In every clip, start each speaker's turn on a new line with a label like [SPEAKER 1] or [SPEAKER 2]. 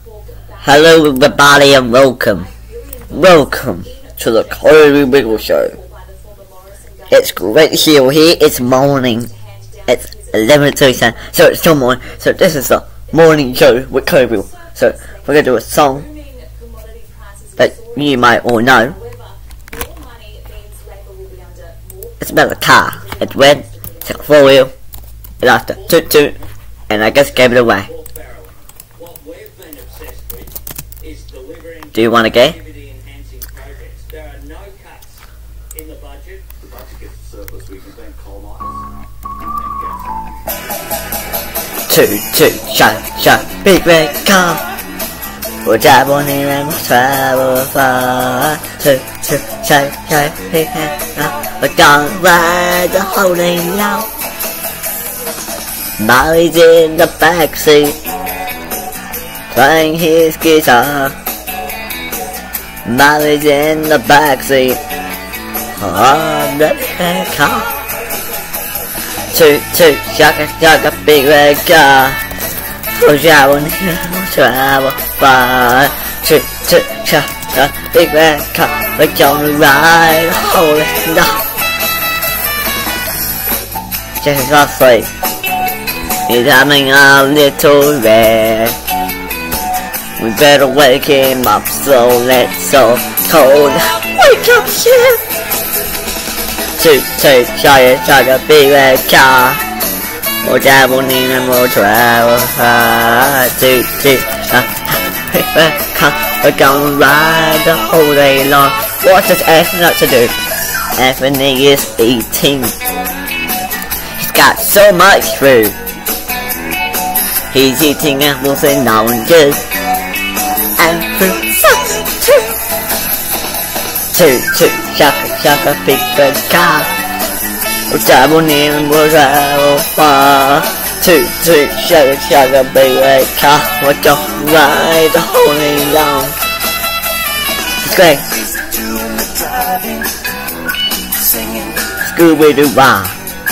[SPEAKER 1] Hello everybody and welcome to the KobyWiggle show. It's great to see you here. It's morning. It's 11:37, so it's still morning. So this is the morning show with KobyWiggle. So we're going to do a song that you might all know. It's about a car. It's red, it's got 4-wheel, it has to toot toot, and I just gave it away. Do you want to go?
[SPEAKER 2] There are no cuts in the budget. The budget gets a surplus. We can thank coal miners.
[SPEAKER 1] Toot toot, shut, big red car. We'll drive on here and we'll travel far. Toot toot, shut, big red car. We're gonna ride the whole day long. Molly's in the backseat, playing his guitar. Molly's in the backseat of the red car. Toot toot, shaka, big red car. We'll travel far. Toot toot, shaka, big red car. We're gonna ride the whole day long. Just roughly, he's having a little red. We better wake him up, so it's so cold. Wake up, shit! Toot toot, shaka, big red car. We'll travel near and we'll travel far. Toot toot, big red car. We're gonna ride the whole day long. What does Anthony to do? Anthony is 18. He's got so much food. He's eating apples and oranges. And fruit sucks too. Toot toot, shaka, big red car. We'll travel near and we'll travel far. Toot toot, shaka, big red car. We're gonna ride the whole day long. It's great. Scooby-Doo-Wah.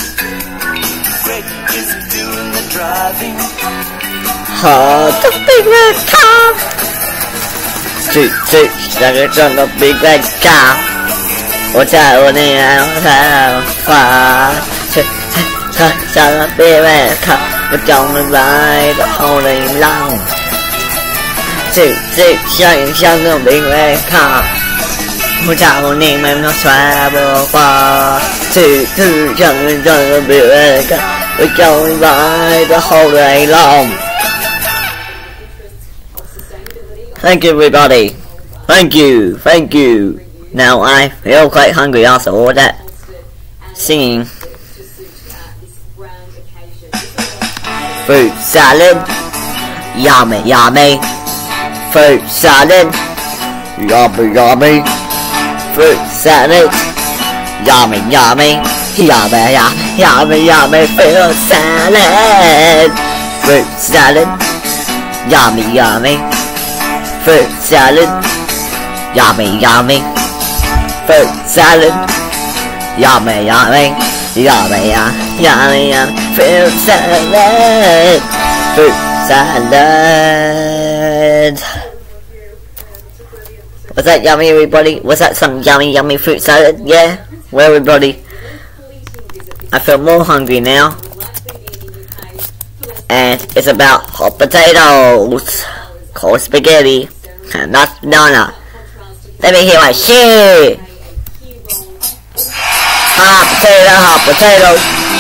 [SPEAKER 1] Oh, the big red car. Toot toot, shaka, big red car. We'll travel near and we'll travel far. Toot toot, shaka, big red car. We're gonna ride the whole day long. Toot toot, shaka, big red car. We'll travel near and we'll travel far. Toot toot, shaka, big red car. We're gonna ride the whole day long. Thank you everybody. Thank you. Now I feel quite hungry after all that singing. Fruit salad, yummy. Fruit salad, yummy. Fruit salad, yummy. Fruit salad, fruit salad, yummy. Fruit salad, yummy. Fruit salad, yummy. Fruit salad. Was that yummy, everybody? Was that some yummy fruit salad? Yeah. Well, everybody, I feel more hungry now, and it's about hot potatoes, cold spaghetti, and that's banana. Let me hear my shit. Hot potato. Hot potato,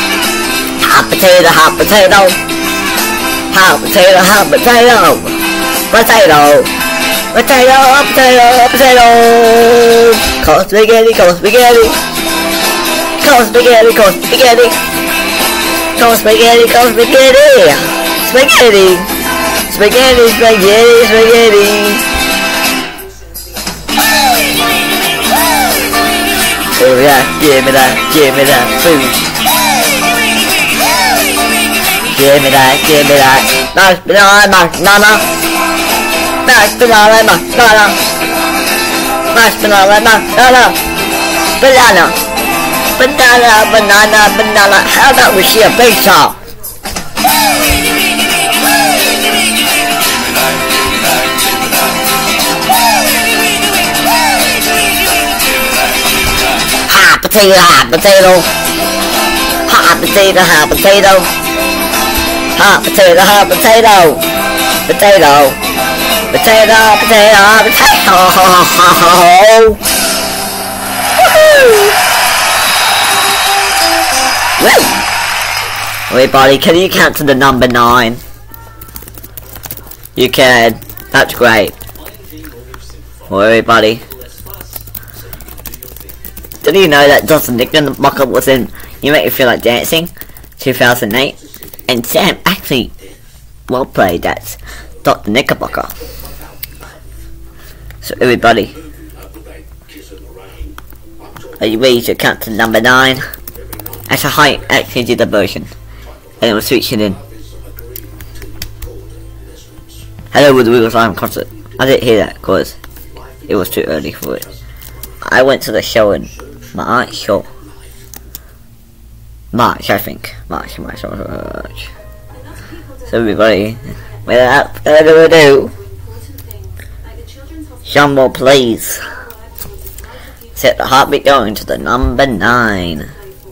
[SPEAKER 1] cold spaghetti. Oh yeah, give me that food. Give me that. Mashed banana. Banana. How about we see a baseball? potato, hot potato. Hot potato, hot potato. Hot potato, hot potato. Potato. Potato, potato, potato. Woo! Everybody, can you count to the number 9? You can. That's great. Well, everybody. Did you know that Dr. Knickerbocker was in You Make Me Feel Like Dancing 2008? And Sam actually well played that's Dr. Knickerbocker. So everybody, are you ready to count to number 9? Actually, I actually did the version and it was switching in. Hello with the Wiggles Live concert. I didn't hear that because it was too early for it. I went to the show in March, or March, I think. March. So everybody, without further ado, Jumbo, please set the heartbeat going to the number 9.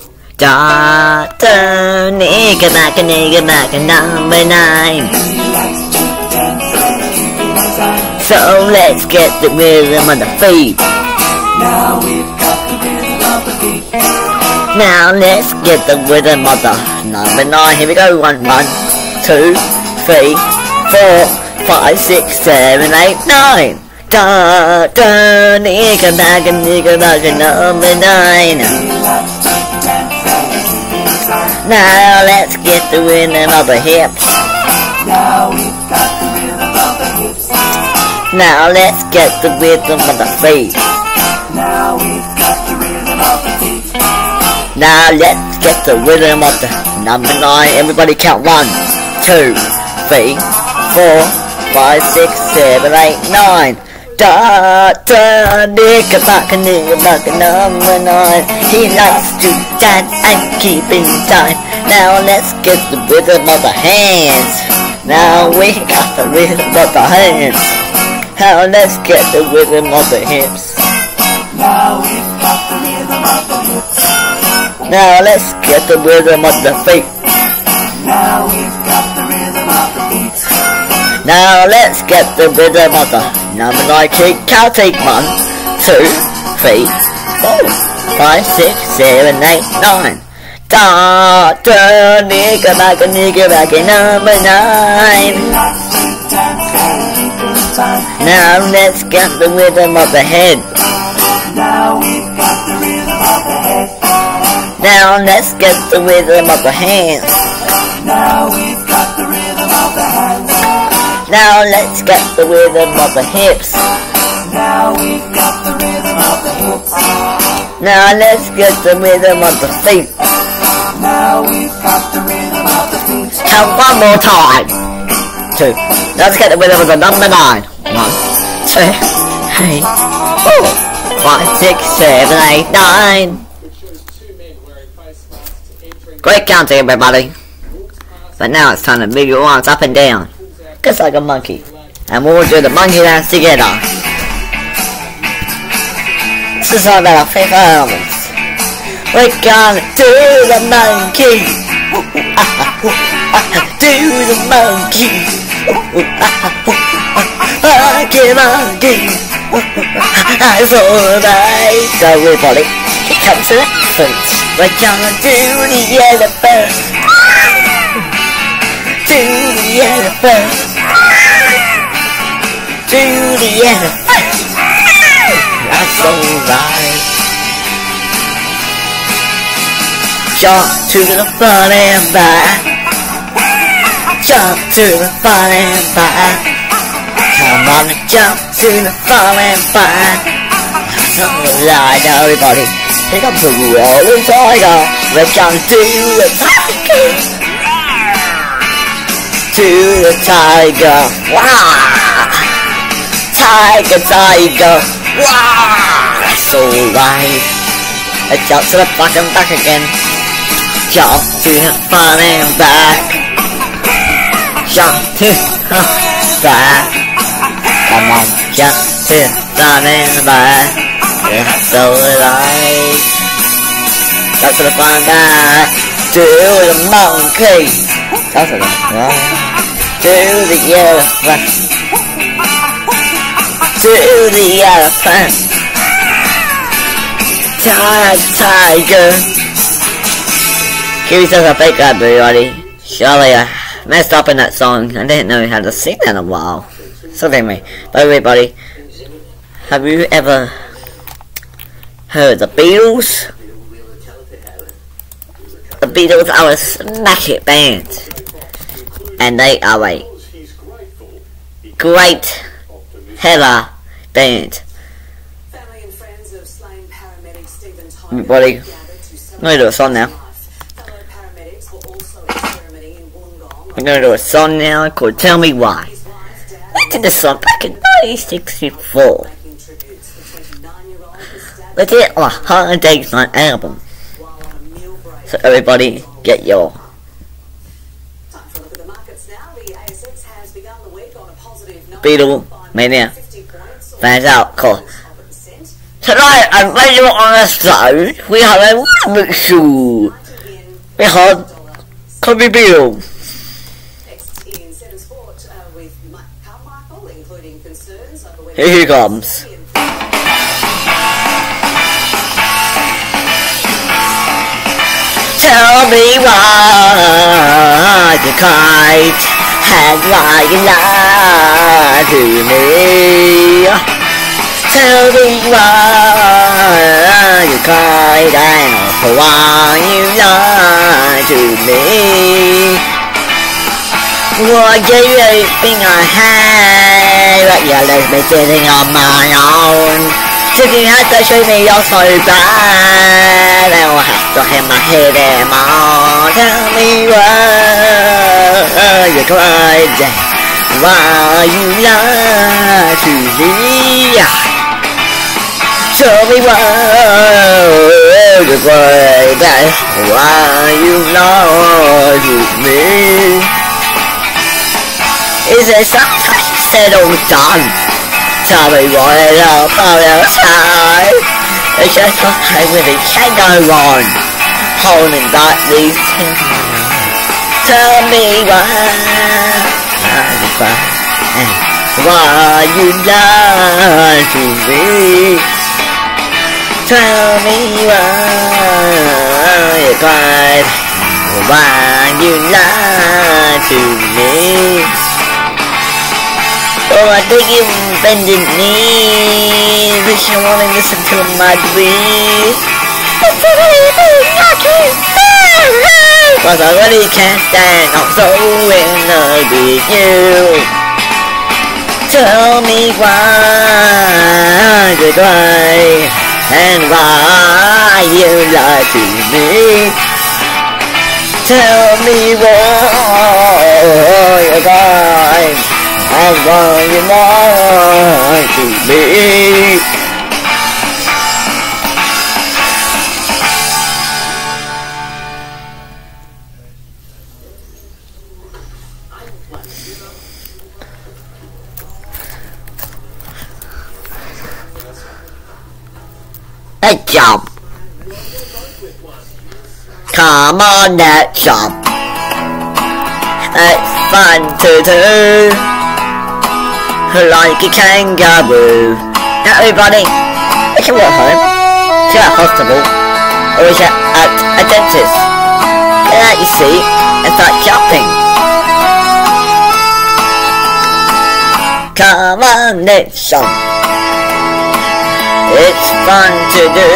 [SPEAKER 1] Dr. Knickerbocker, number 9. So let's get the rhythm on the feet.
[SPEAKER 3] Now we've got the rhythm of the beat.
[SPEAKER 1] Now let's get the rhythm of the number 9. Here we go. 1, 2, 3, 4, 5, 6, 7, 8, 9. Dr. Knickerbocker, number 9. Now let's get the rhythm of the hips.
[SPEAKER 3] Now we've got the rhythm of the hips.
[SPEAKER 1] Now let's get the rhythm of the feet.
[SPEAKER 3] Now we've got the rhythm of the feet.
[SPEAKER 1] Now let's get the rhythm of the number 9. Everybody count 1, 2, 3, 4, 5, 6, 7, 8, 9. Dr. Knickerbocker, number 9. He likes to dance and keep in time. Now let's get the rhythm of the hands. Now we got the rhythm of the hands. Now let's get the rhythm of the hips.
[SPEAKER 3] Now we've got the rhythm of the hips.
[SPEAKER 1] Now let's get the rhythm of the feet.
[SPEAKER 3] Now we've got the rhythm of the feet.
[SPEAKER 1] Now let's get the rhythm of the number 9. Count 1, 2, 3, 4, 5, 6, 7, 8, 9. Dr. Knickerbocker, number 9. Now let's get the rhythm of the head.
[SPEAKER 3] Now we've got the rhythm of the head.
[SPEAKER 1] Now let's get the rhythm of the hands.
[SPEAKER 3] Now we've got the rhythm of the hands.
[SPEAKER 1] Now let's get the rhythm of the hips.
[SPEAKER 3] Now we've got the rhythm of the hips.
[SPEAKER 1] Now let's get the rhythm of the feet.
[SPEAKER 3] Now we've got the rhythm of the feet.
[SPEAKER 1] Count one more time. 2. Let's get the rhythm of the number 9. 1, 2, 3, 4, 5, 6, 7, 8, 9. Great counting, everybody. But now it's time to move your arms up and down, just like a monkey. And we'll do the monkey dance together. This is all about our favorite elements. We're gonna do the monkey. Do the monkey. Monkey. That's alright. So everybody, here comes the elephant. We're gonna do the elephant. Do the elephant. Do the elephant. That's alright. Jump to the front and back. Jump to the front and back. Come on and jump to the front and back. That's alright, everybody. Here comes the rolling tiger. We're gonna do the tiger. To the tiger. Wow! Tiger, tiger. Wow! That's alright. Let's jump to the front and back again. Jump to the front and back. Jump to the back. Come on, jump to the front and back. That's alright. Up to the fun guy. To the monkey. That's it. To the elephant. To the elephant. Tiger. Give yourself a big up, everybody. Surely I messed up in that song. I didn't know how to sing that in a while. So anyway, by everybody, have you ever heard the Beatles? The Beatles are a smack-it band, and they are a great hella band. Everybody, I'm going to do a song now. I'm going to do a song now called Tell Me Why. I did this song back in 1964. They did it on a Hard Day's Night album. So everybody, get your Beatle Mania fans out, cause tonight I'm radio on the show. We have a wonderful show. We have KobyWiggle. Here he comes. Tell me why you cried and why you lied to me. Tell me why you cried and why you lied to me. Well, I gave you everything I had, but you left me sitting on my own. If you had to show me you're so bad, I'll have to hit my head and more. Tell me why you cried, why you lied to me. Tell me why you cried, why you lied to me. Is there something said or done? Tell me what it all about outside. It's just okay with it, can't go on holding back these tears. Tell me why you cry and why you lied to me. Tell me why you cried, why you lied to me. Oh, I think you've bended knees, but you wanna listen to my dreams. It's everything I can stand, cause I really can't stand, I'm so in love with you. Tell me why you cry, and why you lied to me. Tell me why you cry, and why you lied to me. Let's jump. Come on, let's jump. It's fun to do. Like a kangaroo. Now everybody, if you're at home, if you're at a hospital, or if you're at a dentist, get out your seat and start jumping. Come on, let's jump. It's fun to do.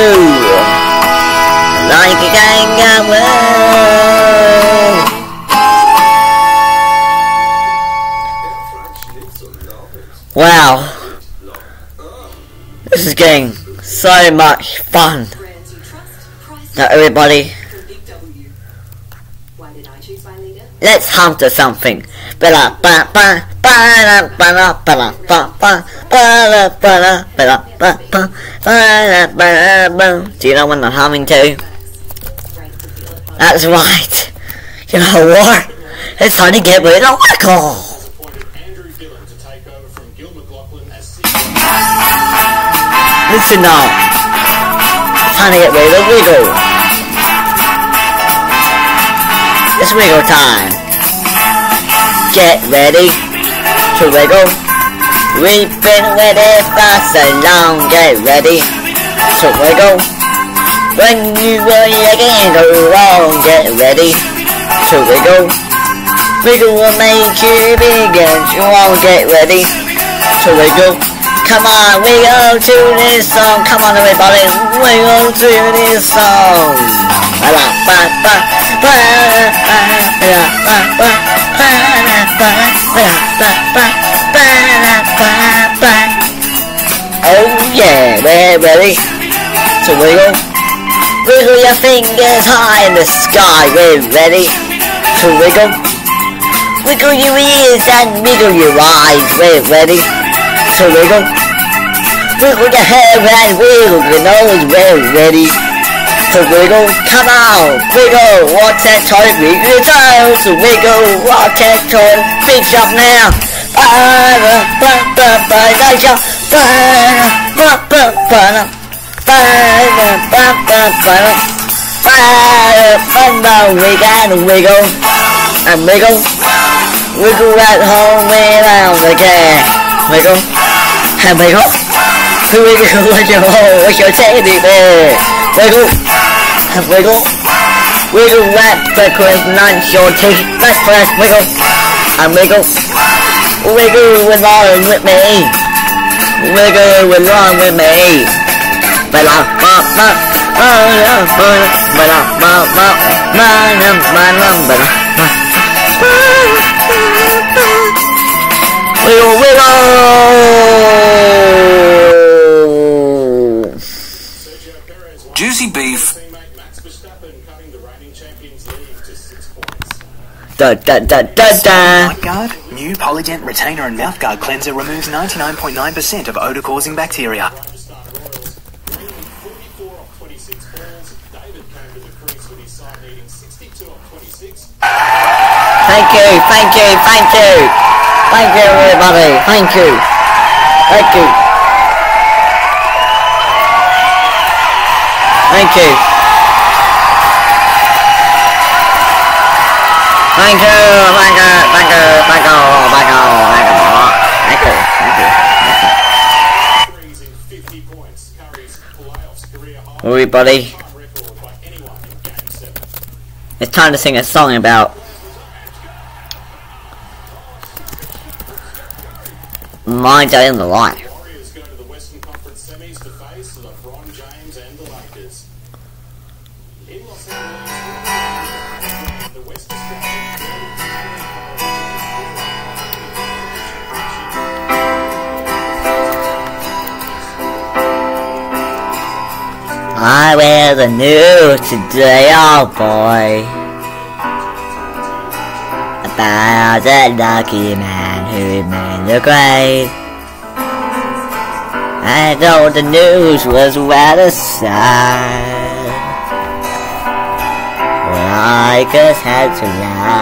[SPEAKER 1] Like a kangaroo. Wow, this is getting so much fun. Now everybody, let's hum to something. Do you know what I'm humming to? That's right. You know what? It's time to get rid of alcohol. Listen now, it's time to get rid of Wiggle. It's wiggle time. Get ready to wiggle. We've been waiting for so long. Get ready to wiggle. When you were again go wrong, get ready to wiggle. Wiggle will make you big and strong. Get ready to wiggle. Come on, wiggle to this song. Come on, everybody, wiggle to this song. Oh yeah, we're ready to wiggle. Wiggle your fingers high in the sky. We're ready to wiggle. Wiggle your ears and wiggle your eyes. We're ready to wiggle. Wiggle your hair and wiggle your nose. We're ready to wiggle. Come on, wiggle. Watch that toy. Wiggle your toes. Wiggle. Watch that toy. Big jump now. We gotta wiggle and wiggle. Wiggle at home around again. Wiggle and wiggle. Wiggle with your hole with your teddy bear. Wiggle and wiggle. Wiggle at breakfast, lunch, your teeth. Breakfast, wiggle and wiggle. Wiggle along with me. Wiggle along with me. Wiggle, wiggle.
[SPEAKER 4] Juicy beef.
[SPEAKER 1] Da da da da da.
[SPEAKER 4] Guard, new Polydent retainer and mouthguard cleanser removes 99.9% of odor-causing bacteria.
[SPEAKER 1] Thank you, thank you, thank you. Thank you, everybody. Thank you. Thank you. Thank you. Thank you, thank you, thank you, thank you, thank you, thank you, thank you. Everybody, it's time to sing a song about my day in the life.
[SPEAKER 2] Warriors go to the Western Conference semis to face LeBron James and the Lakers. In Los Angeles, the West
[SPEAKER 1] I read the news today, oh boy, about that lucky man who made the grade. I know the news was rather sad, but I just had to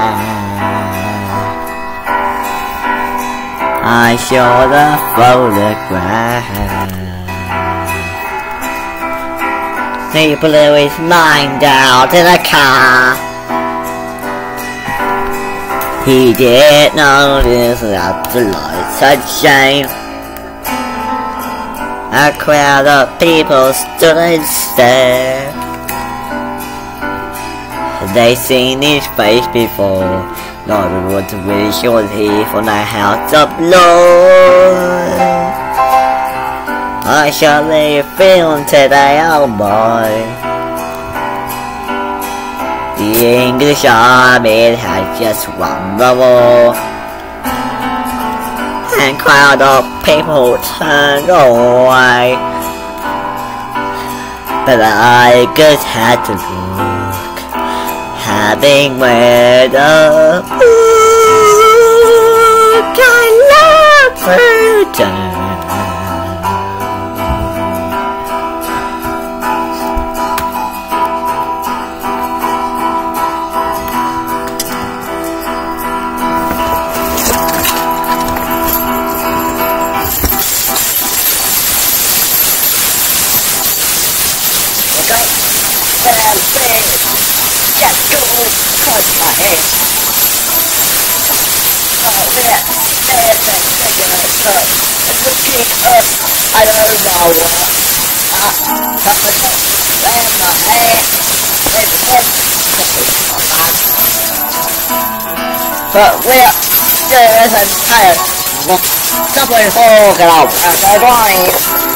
[SPEAKER 1] laugh. I saw the photograph. He blew his mind out in a car. He didn't notice that the lights had changed. A crowd of people stood and stared. They seen his face before. No one was really sure he from the house of Lord. I shall lay a film today, oh boy. The English army had just won the war, and crowd of people turned away. But I just had to look, having read a book I love reading. touch my head. Oh, yeah, there's that regular touch. It's looking up, I don't know what. Touch my touch, and my hand. There's a touch, but we're there's a tire. Somebody hold it out. I'm going.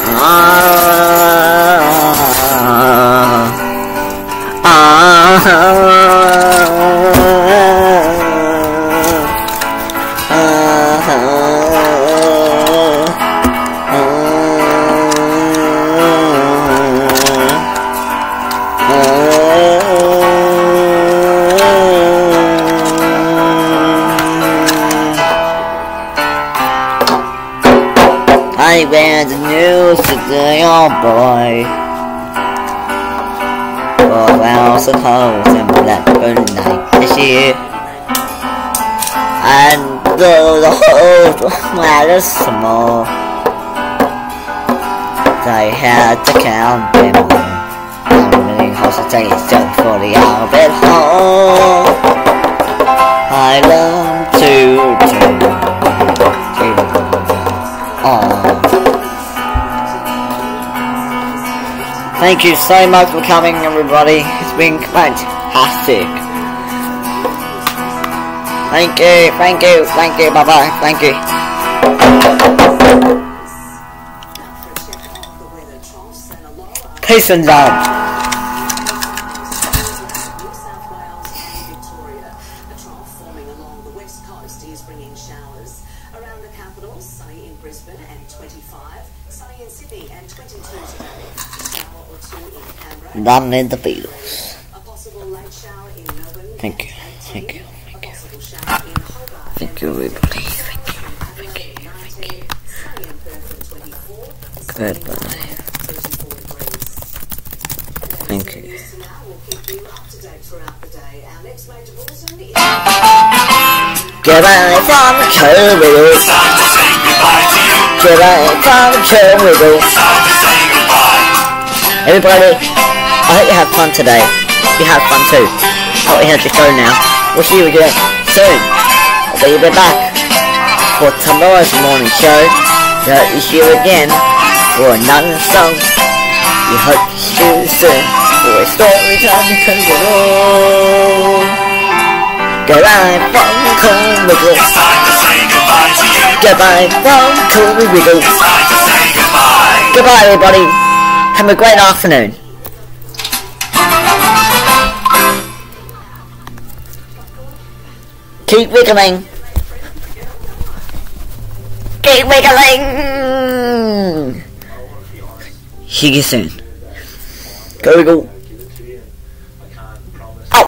[SPEAKER 1] I read the news today, oh boy. Oh, well, suppose I'm Blackburn night this year. And the whole matters some more. They had to count them all. I'm really hositating still for the hour at home. I learned to Thank you so much for coming, everybody. It's been fantastic. Thank you, thank you, thank you, bye bye, thank you. Peace and love. Done in the Beatles. Thank you, thank you, thank you. Thank you, everybody. Thank you. Goodbye. Thank you. Goodbye from KobyWiggle. Goodbye from KobyWiggle. Everybody. I hope you had fun today. You had fun too. I hope you had your phone now. We'll see you again soon. I'll be back for tomorrow's morning show. So I'll see you again for another song. We hope to see you soon for a story time to come along. Goodbye from KobyWiggle.
[SPEAKER 3] It's time to say goodbye to you.
[SPEAKER 1] Goodbye from KobyWiggle.
[SPEAKER 3] It's time to say goodbye.
[SPEAKER 1] Goodbye, everybody. Have a great afternoon. Keep wiggling. Keep wiggling. See you soon. Go wiggle.